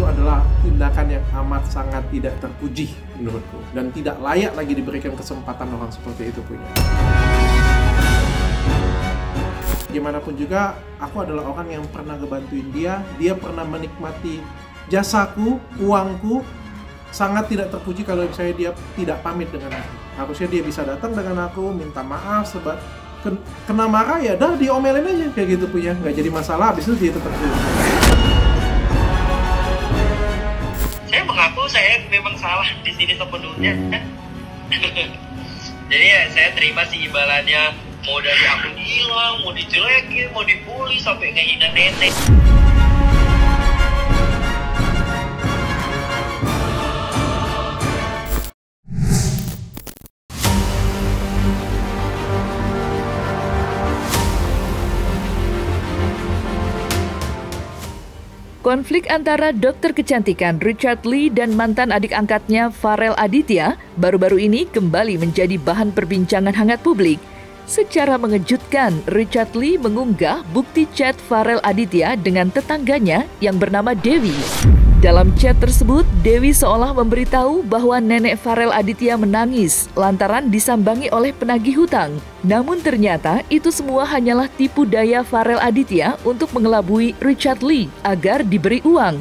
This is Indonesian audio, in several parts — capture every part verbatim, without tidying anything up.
itu adalah tindakan yang amat sangat tidak terpuji menurutku, dan tidak layak lagi diberikan kesempatan orang seperti itu punya. Gimana pun juga, aku adalah orang yang pernah ngebantuin dia, dia pernah menikmati jasaku, uangku, sangat tidak terpuji kalau misalnya dia tidak pamit dengan aku. Harusnya dia bisa datang dengan aku, minta maaf, sebab kena marah ya dah diomelin aja kayak gitu punya, nggak jadi masalah, habis itu dia tetap pulang. Saya mengaku saya memang salah di sini sepenuhnya. Jadi ya saya terima sih imbalannya, mau dari akun hilang, mau dijelekin, mau dibully sampai ngehina nenek. Konflik antara dokter kecantikan Richard Lee dan mantan adik angkatnya Pharrell Aditya baru-baru ini kembali menjadi bahan perbincangan hangat publik. Secara mengejutkan, Richard Lee mengunggah bukti chat Pharrell Aditya dengan tetangganya yang bernama Dewi. Dalam chat tersebut, Dewi seolah memberitahu bahwa nenek Pharrell Aditya menangis lantaran disambangi oleh penagih hutang. Namun ternyata itu semua hanyalah tipu daya Pharrell Aditya untuk mengelabui Richard Lee agar diberi uang.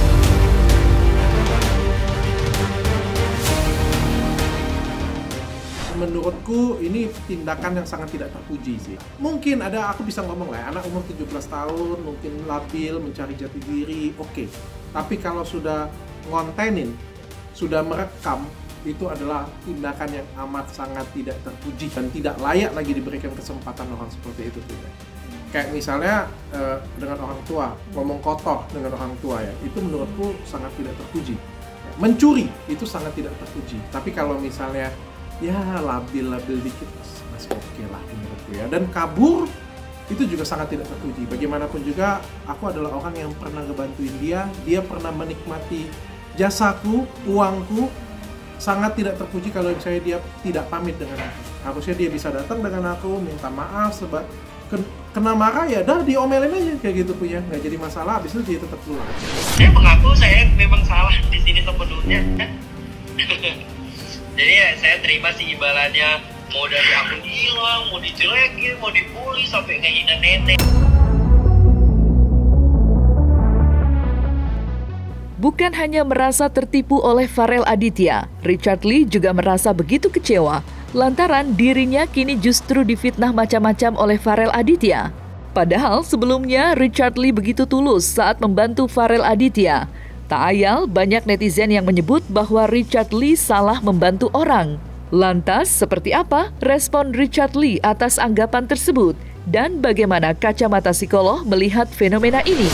Menurutku ini tindakan yang sangat tidak terpuji sih. Mungkin ada, aku bisa ngomong lah ya, anak umur tujuh belas tahun, mungkin labil, mencari jati diri, oke. Okay. Tapi kalau sudah ngontenin, sudah merekam, itu adalah tindakan yang amat sangat tidak terpuji dan tidak layak lagi diberikan kesempatan orang seperti itu tuh ya. Kayak misalnya eh, dengan orang tua, ngomong kotor dengan orang tua ya, itu menurutku sangat tidak terpuji. Mencuri itu sangat tidak terpuji. Tapi kalau misalnya ya labil-labil dikit masih oke okay lah menurutku ya. Dan kabur itu juga sangat tidak terpuji. Bagaimanapun juga aku adalah orang yang pernah ngebantuin dia, dia pernah menikmati jasaku, uangku, sangat tidak terpuji kalau misalnya dia tidak pamit dengan aku. Harusnya dia bisa datang dengan aku, minta maaf, sebab kena marah ya dah diomelin aja kayak gitu punya, nggak jadi masalah, habis itu dia tetap pulang. Saya mengaku saya memang salah di sini sepenuhnya. Jadi ya saya terima sih imbalannya, mau dari akun hilang, mau dijelekin, mau dibully sampai ngehina nenek. Bukan hanya merasa tertipu oleh Pharrell Aditya, Richard Lee juga merasa begitu kecewa lantaran dirinya kini justru difitnah macam-macam oleh Pharrell Aditya. Padahal sebelumnya Richard Lee begitu tulus saat membantu Pharrell Aditya. Tak ayal banyak netizen yang menyebut bahwa Richard Lee salah membantu orang. Lantas, seperti apa respon Richard Lee atas anggapan tersebut? Dan bagaimana kacamata psikolog melihat fenomena ini?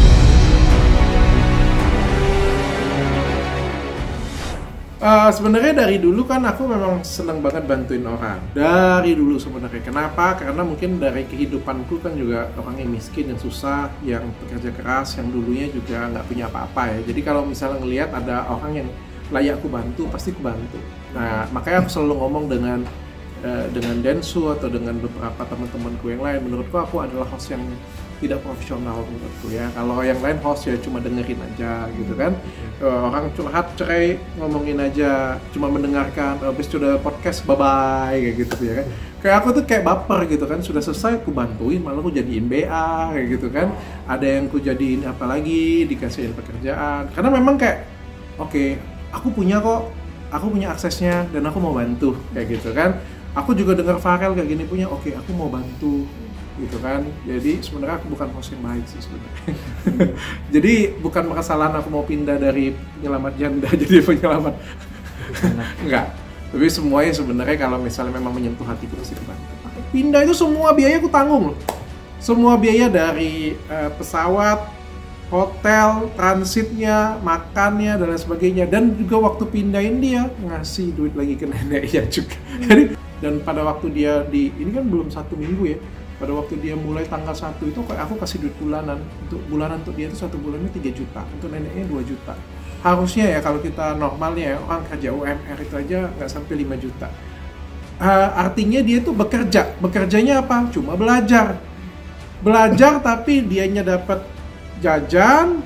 Uh, sebenarnya dari dulu kan aku memang senang banget bantuin orang. Dari dulu sebenarnya. Kenapa? Karena mungkin dari kehidupanku kan juga orang yang miskin, yang susah, yang bekerja keras, yang dulunya juga nggak punya apa-apa ya. Jadi kalau misalnya ngelihat ada orang yang layak aku bantu, pasti aku bantu. Nah, makanya aku selalu ngomong dengan uh, dengan Densu atau dengan beberapa teman-temanku yang lain. Menurutku aku adalah host yang tidak profesional menurutku ya. Kalau yang lain host ya cuma dengerin aja gitu kan. Uh, orang curhat cerai ngomongin aja, cuma mendengarkan, habis sudah podcast bye bye kayak gitu ya kan. Kayak aku tuh kayak baper gitu kan, sudah selesai aku bantuin malah aku jadiin B A kayak gitu kan. Ada yang aku jadiin apa lagi, dikasihin pekerjaan. Karena memang kayak oke, okay, aku punya kok, aku punya aksesnya dan aku mau bantu kayak gitu kan. Aku juga dengar Pharrell kayak gini punya, oke okay, aku mau bantu gitu kan. Jadi sebenarnya aku bukan host yang baik sih sebenarnya. Jadi bukan kesalahan aku mau pindah dari penyelamat janda jadi penyelamat. Enggak. Tapi semuanya sebenarnya kalau misalnya memang menyentuh hatiku pasti kebantu. Pindah itu semua biaya aku tanggung loh. Semua biaya dari uh, pesawat, hotel, transitnya, makannya dan lain sebagainya. Dan juga waktu pindahin dia ngasih duit lagi ke neneknya juga. Jadi dan pada waktu dia di ini kan belum satu minggu ya. Pada waktu dia mulai tanggal satu itu aku kasih duit bulanan. Untuk bulanan untuk dia itu satu bulannya tiga juta, untuk neneknya dua juta. Harusnya ya kalau kita normalnya ya, orang kerja U M R itu aja nggak sampai lima juta. Uh, artinya dia tuh bekerja. Bekerjanya apa? Cuma belajar. Belajar tapi dianya dapat jajan,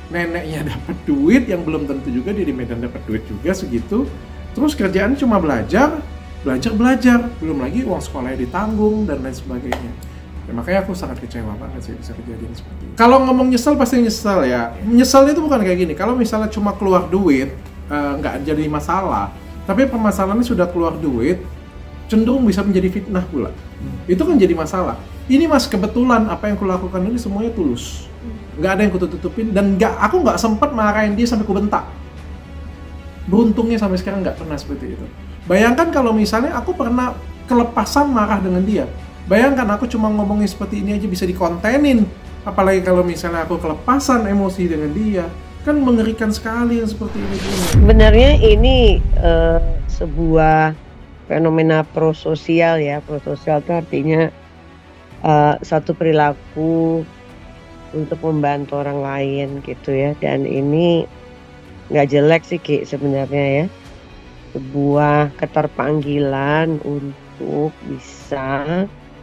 neneknya dapat duit yang belum tentu juga dia di Medan dapat duit juga segitu. Terus kerjaan cuma belajar, belajar belajar, belum lagi uang sekolahnya ditanggung dan lain sebagainya. Ya, makanya aku sangat kecewa banget sih bisa kejadian seperti itu. Kalau ngomong nyesel pasti nyesel ya. Nyeselnya itu bukan kayak gini. Kalau misalnya cuma keluar duit nggak uh, jadi masalah. Tapi permasalahannya sudah keluar duit, cenderung bisa menjadi fitnah pula. Hmm. Itu kan jadi masalah. Ini mas kebetulan apa yang kulakukan ini semuanya tulus. Nggak ada yang kututup-tutupin dan nggak, aku nggak sempat marahin dia sampai kubentak. Beruntungnya sampai sekarang nggak pernah seperti itu. Bayangkan kalau misalnya aku pernah kelepasan marah dengan dia. Bayangkan aku cuma ngomongin seperti ini aja bisa dikontenin. Apalagi kalau misalnya aku kelepasan emosi dengan dia. Kan mengerikan sekali yang seperti ini. Sebenarnya ini uh, sebuah fenomena prososial ya. Prososial itu artinya uh, satu perilaku untuk membantu orang lain gitu ya. Dan ini nggak jelek sih Ki sebenarnya ya. Sebuah keterpanggilan untuk bisa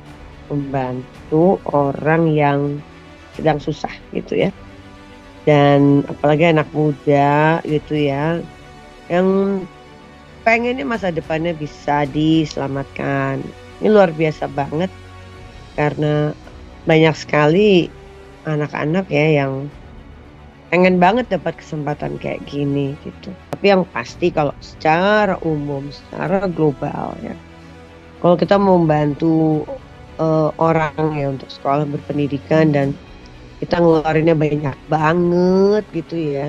membantu orang yang sedang susah gitu ya. Dan apalagi anak muda gitu ya, yang pengennya masa depannya bisa diselamatkan. Ini luar biasa banget karena banyak sekali anak-anak ya yang pengen banget dapat kesempatan kayak gini gitu. Tapi yang pasti kalau secara umum, secara global ya, kalau kita mau membantu uh, orang ya untuk sekolah berpendidikan dan kita ngeluarinnya banyak banget gitu ya,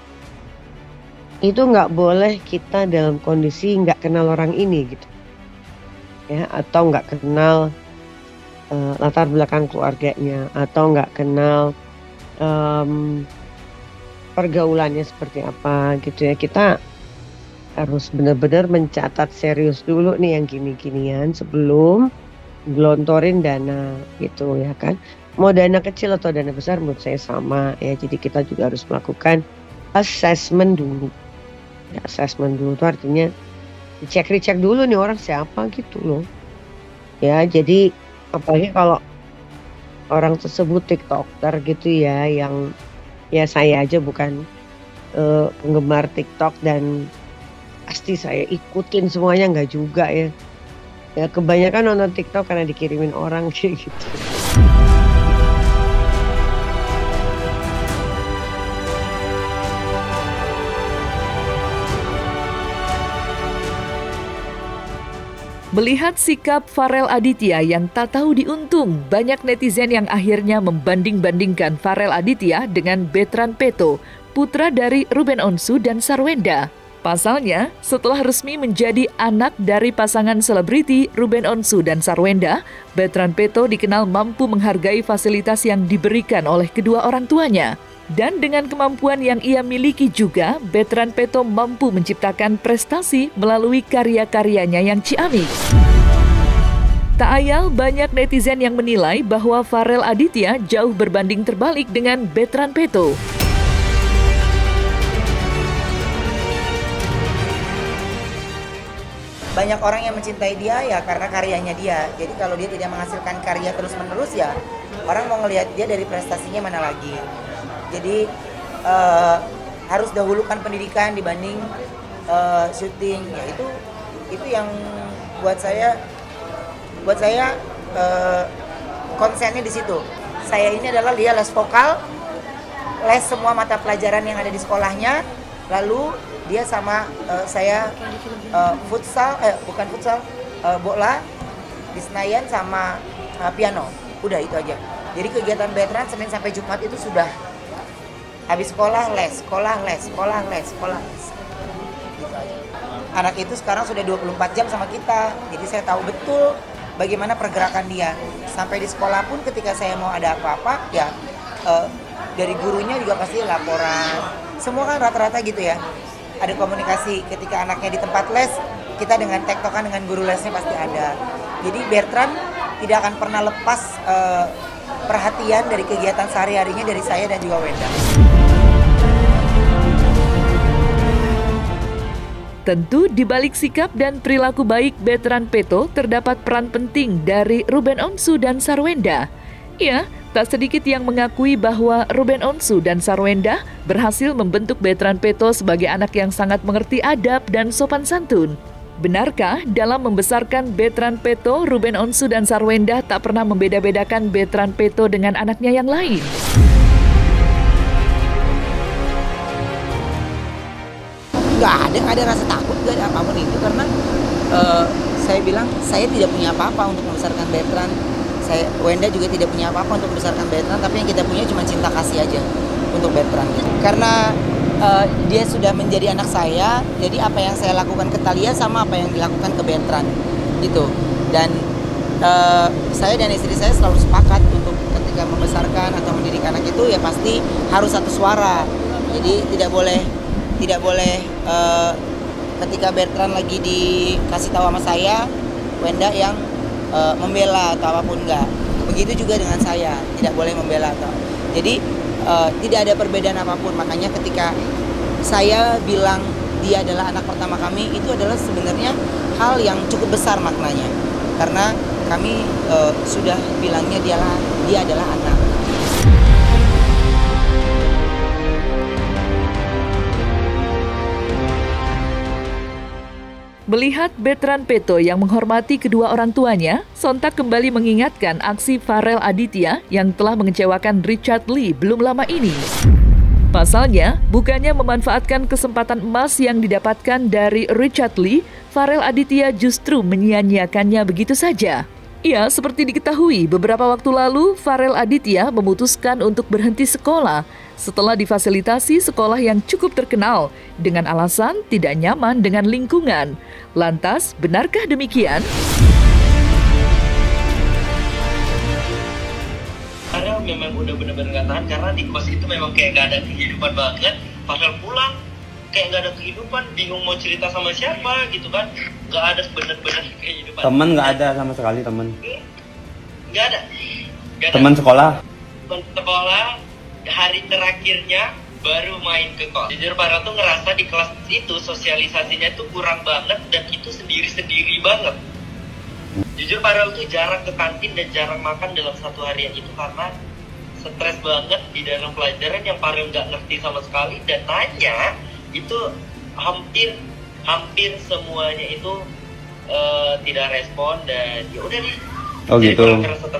itu nggak boleh kita dalam kondisi nggak kenal orang ini gitu ya, atau nggak kenal uh, latar belakang keluarganya, atau nggak kenal um, pergaulannya seperti apa gitu ya. Kita harus benar-benar mencatat serius dulu nih yang gini-ginian sebelum gelontorin dana gitu ya kan. Mau dana kecil atau dana besar menurut saya sama ya. Jadi kita juga harus melakukan assessment dulu ya. Assessment dulu itu artinya dicek-recek dulu nih orang siapa gitu loh ya. Jadi apalagi kalau orang tersebut TikToker gitu ya, yang ya saya aja bukan uh, penggemar TikTok dan pasti saya ikutin semuanya, nggak juga ya. Ya kebanyakan nonton TikTok karena dikirimin orang kayak gitu. Melihat sikap Farel Aditya yang tak tahu diuntung, banyak netizen yang akhirnya membanding-bandingkan Farel Aditya dengan Bertrand Peto, putra dari Ruben Onsu dan Sarwenda. Pasalnya, setelah resmi menjadi anak dari pasangan selebriti Ruben Onsu dan Sarwenda, Bertrand Peto dikenal mampu menghargai fasilitas yang diberikan oleh kedua orang tuanya. Dan dengan kemampuan yang ia miliki juga, Bertrand Peto mampu menciptakan prestasi melalui karya-karyanya yang ciamik. Tak ayal banyak netizen yang menilai bahwa Farel Aditya jauh berbanding terbalik dengan Bertrand Peto. Banyak orang yang mencintai dia ya karena karyanya dia. Jadi kalau dia tidak menghasilkan karya terus-menerus ya, orang mau ngelihat dia dari prestasinya mana lagi. Jadi uh, harus dahulukan pendidikan dibanding uh, syuting, ya itu itu yang buat saya buat saya uh, konsennya di situ. Saya ini adalah dia les vokal, les semua mata pelajaran yang ada di sekolahnya, lalu dia sama uh, saya uh, futsal, eh bukan futsal, uh, bola di Senayan sama uh, piano. Udah itu aja. Jadi kegiatan Bertrand Senin sampai Jumat itu sudah habis sekolah les, sekolah les, sekolah les, sekolah les. Gitu aja. Anak itu sekarang sudah dua puluh empat jam sama kita. Jadi saya tahu betul bagaimana pergerakan dia. Sampai di sekolah pun ketika saya mau ada apa-apa, ya uh, dari gurunya juga pasti laporan. Semua kan rata-rata gitu ya. Ada komunikasi ketika anaknya di tempat les, kita dengan tektokan dengan guru lesnya pasti ada. Jadi Bertrand tidak akan pernah lepas uh, perhatian dari kegiatan sehari-harinya dari saya dan juga Wenda. Tentu di balik sikap dan perilaku baik Bertrand Peto terdapat peran penting dari Ruben Onsu dan Sarwenda. Ya, Tak sedikit yang mengakui bahwa Ruben Onsu dan Sarwenda berhasil membentuk Bertrand Peto sebagai anak yang sangat mengerti adab dan sopan santun. Benarkah dalam membesarkan Bertrand Peto, Ruben Onsu dan Sarwenda tak pernah membeda-bedakan Bertrand Peto dengan anaknya yang lain? Nggak ada, nggak ada rasa takut, nggak ada apapun itu, karena uh, saya bilang saya tidak punya apa-apa untuk membesarkan Bertrand. Saya, Wenda juga tidak punya apa-apa untuk membesarkan Bertrand, tapi yang kita punya cuma cinta kasih aja untuk Bertrand. Karena uh, dia sudah menjadi anak saya, jadi apa yang saya lakukan ke Thalia sama apa yang dilakukan ke Bertrand gitu. Dan uh, saya dan istri saya selalu sepakat untuk ketika membesarkan atau mendidik anak itu ya pasti harus satu suara. Jadi tidak boleh tidak boleh uh, ketika Bertrand lagi dikasih tahu sama saya, Wenda yang uh, membela atau apapun, enggak. Begitu juga dengan saya, tidak boleh membela atau. Jadi uh, tidak ada perbedaan apapun. Makanya ketika saya bilang dia adalah anak pertama kami, itu adalah sebenarnya hal yang cukup besar maknanya. Karena kami uh, sudah bilangnya dialah dia adalah anak. Melihat Bertrand Peto yang menghormati kedua orang tuanya, sontak kembali mengingatkan aksi Farel Aditya yang telah mengecewakan Richard Lee belum lama ini. Pasalnya, bukannya memanfaatkan kesempatan emas yang didapatkan dari Richard Lee, Farel Aditya justru menyia-nyiakannya begitu saja. Ya, seperti diketahui, beberapa waktu lalu Farel Aditya memutuskan untuk berhenti sekolah setelah difasilitasi sekolah yang cukup terkenal dengan alasan tidak nyaman dengan lingkungan. Lantas, benarkah demikian? Farel memang udah bener-bener gak tahan karena di kos itu memang kayak gak ada kehidupan banget. Farel pulang kayak gak ada kehidupan, bingung mau cerita sama siapa gitu kan. Gak ada bener-bener kehidupan. Temen gak ada sama sekali, temen. Gak ada. Gak ada. Temen sekolah. Temen sekolah, hari terakhirnya baru main ke kos. Jujur Farel tuh ngerasa di kelas itu sosialisasinya tuh kurang banget dan itu sendiri-sendiri banget. Jujur Farel tuh jarang ke kantin dan jarang makan dalam satu harian itu karena stres banget di dalam pelajaran yang Farel nggak ngerti sama sekali, dan tanya itu hampir hampir semuanya itu uh, tidak respon dan ya udah nih. Oh jadi gitu.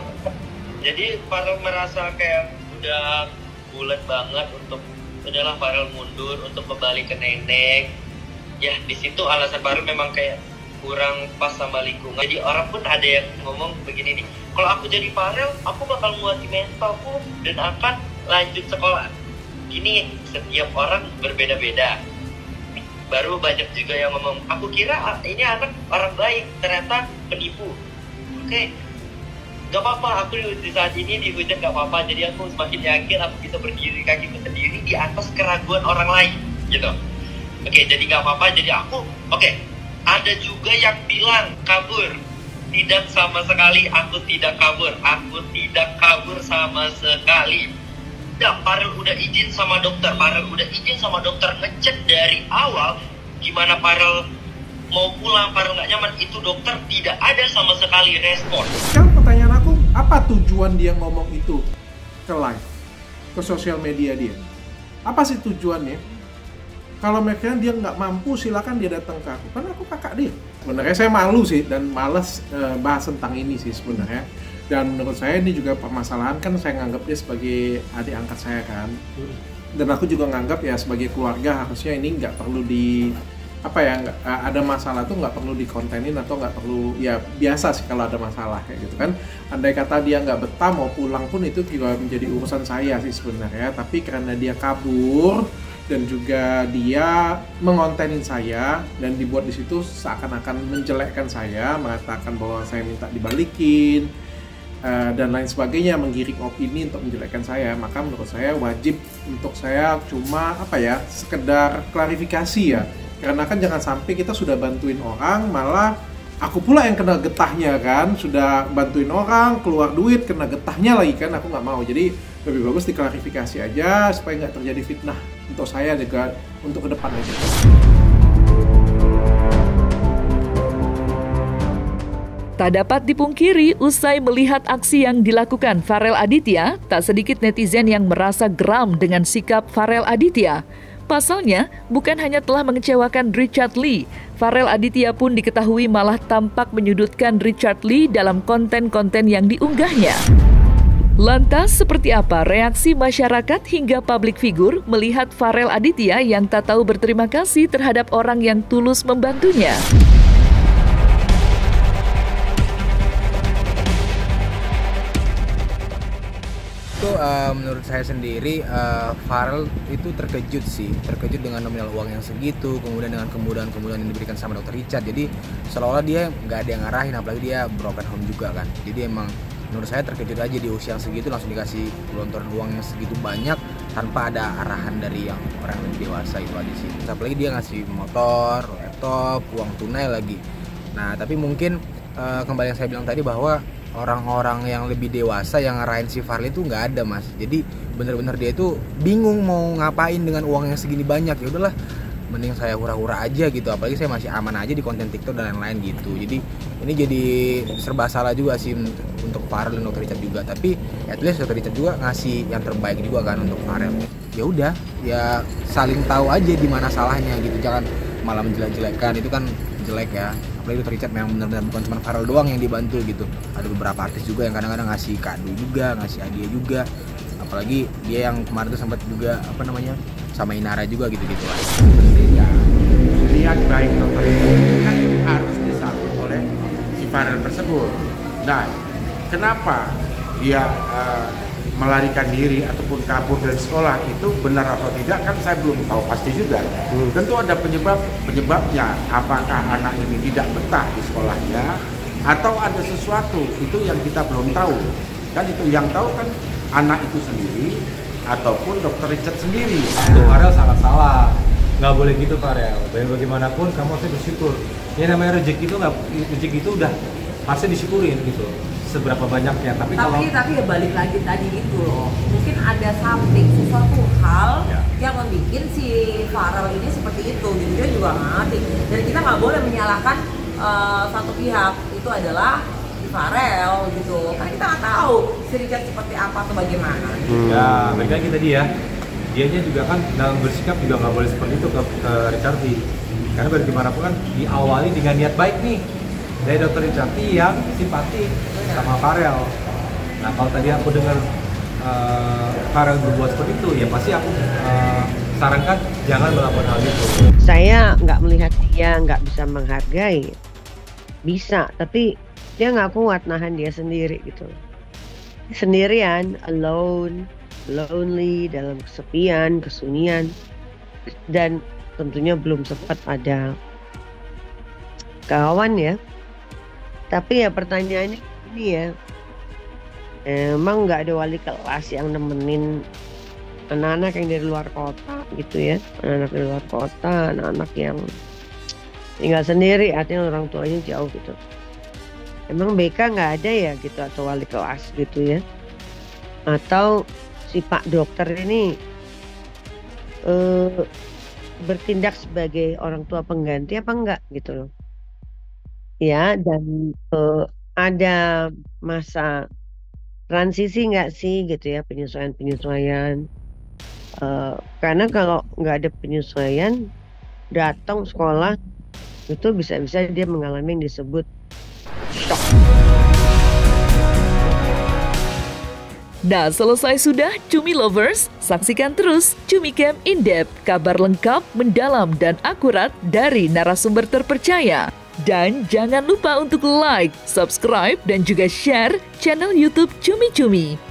Jadi Farel merasa kayak udah bulat banget untuk udahlah Farel mundur untuk kembali ke nenek. Ya di situ alasan Farel memang kayak kurang pas sama lingkungan. Jadi orang pun ada yang ngomong begini nih, kalau aku jadi Farel, aku bakal nguatin mentalku dan akan lanjut sekolah. Ini setiap orang berbeda-beda. Baru banyak juga yang ngomong, aku kira ini anak orang baik, ternyata penipu. Oke, okay. Gak apa-apa, aku di saat ini dihujat gak apa-apa. Jadi aku semakin yakin aku bisa berdiri kakiku sendiri di atas keraguan orang lain, gitu. Oke, okay, jadi gak apa-apa. Jadi aku, oke. Okay. Ada juga yang bilang kabur. Tidak sama sekali, aku tidak kabur. Aku tidak kabur sama sekali. Ya, Farel udah izin sama dokter. Farel udah izin sama dokter ngecek dari awal gimana Farel mau pulang, Farel nggak nyaman. Itu dokter tidak ada sama sekali respon. Sekarang pertanyaan aku, apa tujuan dia ngomong itu ke live, ke sosial media dia? Apa sih tujuannya? Kalau mereka dia nggak mampu, silakan dia datang ke aku. Karena aku kakak dia. Sebenarnya saya malu sih dan malas e, bahas tentang ini sih sebenarnya. Dan menurut saya ini juga permasalahan, kan saya nganggap dia sebagai adik angkat saya kan. Dan aku juga nganggap ya sebagai keluarga harusnya ini nggak perlu di apa ya nggak, ada masalah tuh nggak perlu dikontenin atau nggak perlu, ya biasa sih kalau ada masalah kayak gitu kan. Andai kata dia nggak betah mau pulang pun itu juga menjadi urusan saya sih sebenarnya. Tapi karena dia kabur dan juga dia mengontenin saya dan dibuat di situ seakan-akan menjelekkan saya, mengatakan bahwa saya minta dibalikin uh, dan lain sebagainya, menggiring opini untuk menjelekkan saya, maka menurut saya wajib untuk saya cuma apa ya sekedar klarifikasi ya, karena kan jangan sampai kita sudah bantuin orang malah aku pula yang kena getahnya kan, sudah bantuin orang keluar duit kena getahnya lagi kan, aku nggak mau. Jadi lebih bagus diklarifikasi aja supaya nggak terjadi fitnah untuk saya juga untuk ke depannya. Tak dapat dipungkiri, usai melihat aksi yang dilakukan Farel Aditya, tak sedikit netizen yang merasa geram dengan sikap Farel Aditya. Pasalnya, bukan hanya telah mengecewakan Richard Lee, Farel Aditya pun diketahui malah tampak menyudutkan Richard Lee dalam konten-konten yang diunggahnya. Lantas, seperti apa reaksi masyarakat hingga publik figur melihat Farel Aditya yang tak tahu berterima kasih terhadap orang yang tulus membantunya? Itu uh, menurut saya sendiri uh, Farel itu terkejut sih, terkejut dengan nominal uang yang segitu, kemudian dengan kemudahan-kemudahan yang diberikan sama dokter Richard. Jadi seolah-olah dia nggak ada yang ngarahin, apalagi dia broken home juga kan. Jadi emang menurut saya terkejut aja di usia yang segitu langsung dikasih gelontoran uang yang segitu banyak tanpa ada arahan dari yang orang lebih dewasa, itu aja sih. Terus apalagi dia ngasih motor, laptop, uang tunai lagi. Nah tapi mungkin uh, kembali yang saya bilang tadi bahwa orang-orang yang lebih dewasa yang ngarahin si Farel itu nggak ada mas. Jadi bener-bener dia itu bingung mau ngapain dengan uang yang segini banyak. Ya udahlah, mending saya hura-hura aja gitu. Apalagi saya masih aman aja di konten TikTok dan lain-lain gitu. Jadi ini jadi serba salah juga sih untuk Farel dan dokter Richard juga. Tapi at least dokter Richard juga ngasih yang terbaik juga kan untuk Farel. Ya udah, ya saling tahu aja di mana salahnya gitu. Jangan malah menjelek-jelekan, itu kan jelek ya. Apalagi dokter Richard memang benar-benar bukan cuma Farel doang yang dibantu gitu. Ada beberapa artis juga yang kadang-kadang ngasih kado juga, ngasih hadiah juga. Apalagi dia yang kemarin tuh sempat juga apa namanya sama Inara juga gitu-gitu lah. Mestinya lihat baik dokter Richard kan harus disambut oleh si Farel tersebut. Nah, kenapa dia uh, melarikan diri ataupun kabur dari sekolah itu benar atau tidak kan saya belum tahu pasti juga. Hmm. Tentu ada penyebab penyebabnya. Apakah anak ini tidak betah di sekolahnya atau ada sesuatu itu yang kita belum tahu. Kan itu yang tahu kan anak itu sendiri ataupun dokter Richard sendiri. Itu Farel sangat salah. Nggak boleh gitu Farel. Dan bagaimanapun kamu harus bersyukur. Ya namanya rezeki itu nggak rezeki itu udah harusnya disyukurin gitu. Seberapa banyaknya, tapi, tapi kalau tapi ya balik lagi tadi itu loh, mungkin ada something sesuatu hal ya yang membuat si Farel ini seperti itu, gitu dia juga ngerti. Dan kita nggak boleh menyalahkan uh, satu pihak itu adalah si Farel gitu, karena kita nggak tahu si Richard seperti apa atau bagaimana. Hmm. Ya, balik lagi tadi ya, dianya juga kan dalam bersikap juga nggak boleh seperti itu ke, ke Richard Lee, karena bagaimanapun kan diawali dengan niat baik nih dari dokter Richard Lee yang simpatik sama Farel. Nah kalau tadi aku dengar uh, Farel berbuat seperti itu, ya pasti aku uh, sarankan jangan melakukan hal itu. Saya nggak melihat dia nggak bisa menghargai, bisa, tapi dia nggak kuat nahan dia sendiri gitu. Sendirian, alone, lonely, dalam kesepian, kesunyian, dan tentunya belum sempat ada kawan ya. Tapi ya pertanyaannya ini ya, emang nggak ada wali kelas yang nemenin anak-anak yang dari luar kota gitu ya, anak-anak dari luar kota, anak-anak yang tinggal sendiri, artinya orang tuanya jauh gitu. Emang B K nggak ada ya gitu, atau wali kelas gitu ya, atau si Pak Dokter ini eh, bertindak sebagai orang tua pengganti apa enggak gitu loh. Ya, dan uh, ada masa transisi nggak sih gitu ya, penyesuaian-penyesuaian. Uh, karena kalau nggak ada penyesuaian, datang sekolah itu bisa-bisa dia mengalami yang disebut shock. Nah, selesai sudah Cumi Lovers? Saksikan terus Cumi Camp In-Depth, kabar lengkap, mendalam, dan akurat dari narasumber terpercaya. Dan jangan lupa untuk like, subscribe, dan juga share channel YouTube Cumi Cumi.